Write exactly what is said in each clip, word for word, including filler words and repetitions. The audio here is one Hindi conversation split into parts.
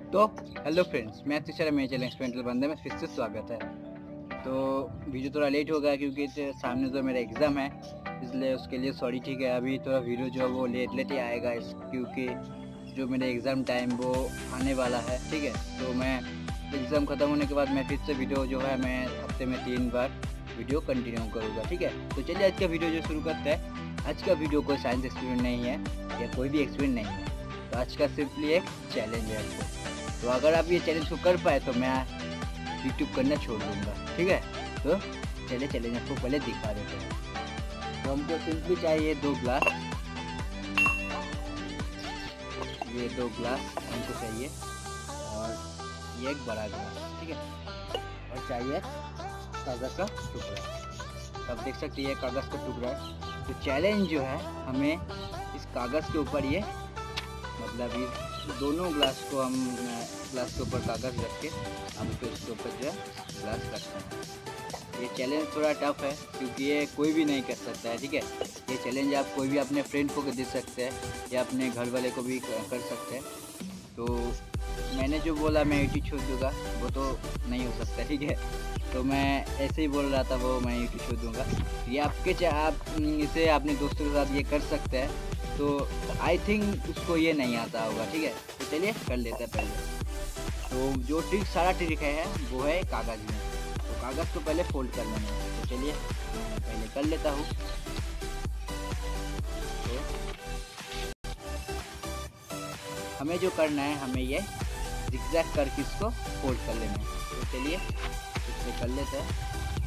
तो हेलो फ्रेंड्स, मैं तीसरा मेरे चैनल एक्सपेरिमेंटल बंदे में फिर से स्वागत है। तो वीडियो थोड़ा लेट हो गया क्योंकि सामने तो मेरा एग्ज़ाम है, इसलिए उसके लिए सॉरी। ठीक है, अभी थोड़ा वीडियो जो है वो लेट लेट ही आएगा इस क्योंकि जो मेरा एग्ज़ाम टाइम वो आने वाला है। ठीक है, तो मैं एग्ज़ाम ख़त्म होने के बाद मैं फिर से वीडियो जो है मैं हफ्ते में तीन बार वीडियो कंटिन्यू करूँगा। ठीक है, तो चलिए आज का वीडियो जो शुरू करते हैं। आज का वीडियो कोई साइंस एक्सपेरिमेंट नहीं है या कोई भी एक्सपेरिमेंट नहीं है, तो आज का सिंपली एक चैलेंज है आपको। तो अगर आप ये चैलेंज को कर पाए तो मैं यूट्यूब करना छोड़ दूँगा। ठीक है, तो चलिए चैलेंज आपको पहले दिखा देते हैं। तो हमको सिंपली चाहिए दो ग्लास, ये दो ग्लास हमको चाहिए और ये एक बड़ा ग्लास। ठीक है, और चाहिए कागज़ का टुकड़ा। आप देख सकते हैं ये कागज़ का टुकड़ा है। तो चैलेंज जो है हमें इस कागज़ के ऊपर ये मतलब ये दोनों ग्लास को हम ग्लास के ऊपर कागज़ रख के हम फिर उसके ऊपर जो है ग्लास रखते हैं। ये चैलेंज थोड़ा टफ है क्योंकि ये कोई भी नहीं कर सकता है। ठीक है, ये चैलेंज आप कोई भी अपने फ्रेंड को दे सकते हैं या अपने घर वाले को भी कर सकते हैं। तो मैंने जो बोला मैं यूट्यूब छोड़ दूँगा वो तो नहीं हो सकता। ठीक है, तो मैं ऐसे ही बोल रहा था वो मैं यूट्यूब छोड़ दूँगा। ये आपके आप इसे अपने दोस्तों के साथ ये कर सकते हैं। तो आई थिंक उसको ये नहीं आता होगा। ठीक है, तो चलिए कर लेते हैं पहले। तो जो ट्रिक सारा ट्रिक है वो है कागज़ में। तो कागज़ को पहले फोल्ड कर लेना है। तो चलिए मैं पहले कर लेता हूँ। तो हमें जो करना है हमें ये जिगजैग करके इसको फोल्ड कर लेना है। तो चलिए इसमें कर लेते हैं।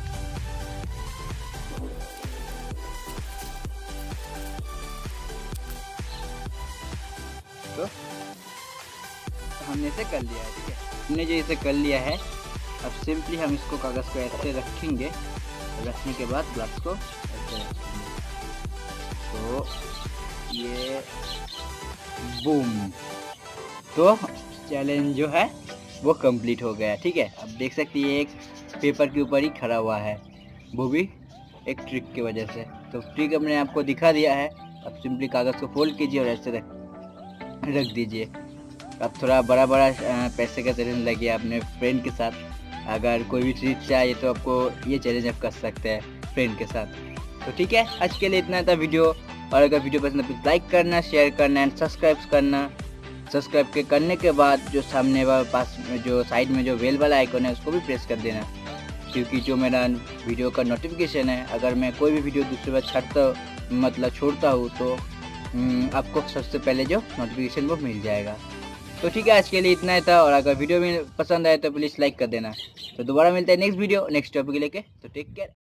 तो हमने इसे कर लिया है। ठीक है, हमने जो इसे कर लिया है, अब सिंपली हम इसको कागज़ को ऐसे रखेंगे। रखने के बाद ग्लास को ऐसे रखेंगे तो ये बूम। तो चैलेंज जो है वो कंप्लीट हो गया। ठीक है, अब देख सकते हैं एक पेपर के ऊपर ही खड़ा हुआ है, वो भी एक ट्रिक की वजह से। तो ट्रिक हमने आपको दिखा दिया है। अब सिंपली कागज़ को फोल्ड कीजिए और ऐसे रख रख दीजिए। अब थोड़ा बड़ा बड़ा पैसे का चैलेंज लगे अपने फ्रेंड के साथ। अगर कोई भी चीज़ चाहिए तो आपको ये चैलेंज आप कर सकते हैं फ्रेंड के साथ। तो ठीक है, आज के लिए इतना था वीडियो। और अगर वीडियो पसंद है तो लाइक करना, शेयर करना एंड सब्सक्राइब करना। सब्सक्राइब के करने के बाद जो सामने वाला पास में जो साइड में जो बेल वाला आइकन है उसको भी प्रेस कर देना, क्योंकि जो मेरा वीडियो का नोटिफिकेशन है अगर मैं कोई भी वीडियो दूसरी बार छाड़ता मतलब छोड़ता हूँ तो आपको सबसे पहले जो नोटिफिकेशन वो मिल जाएगा। तो ठीक है, आज के लिए इतना ही था। और अगर वीडियो में पसंद आए तो प्लीज़ लाइक कर देना। तो दोबारा मिलते हैं नेक्स्ट वीडियो नेक्स्ट टॉपिक लेके। तो टेक केयर।